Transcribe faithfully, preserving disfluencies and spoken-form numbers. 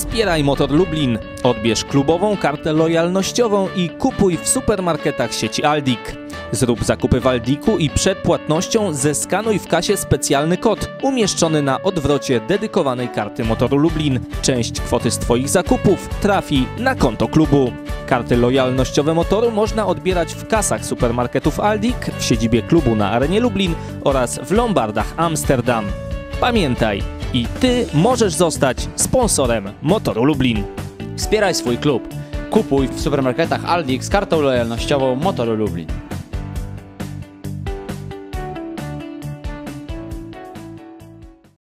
Wspieraj Motor Lublin. Odbierz klubową kartę lojalnościową i kupuj w supermarketach sieci Aldik. Zrób zakupy w Aldiku i przed płatnością zeskanuj w kasie specjalny kod umieszczony na odwrocie dedykowanej karty Motoru Lublin. Część kwoty z Twoich zakupów trafi na konto klubu. Karty lojalnościowe Motoru można odbierać w kasach supermarketów Aldik, w siedzibie klubu na Arenie Lublin oraz w Lombardach Amsterdam. Pamiętaj, i Ty możesz zostać sponsorem Motoru Lublin. Wspieraj swój klub. Kupuj w supermarketach Aldik z kartą lojalnościową Motoru Lublin.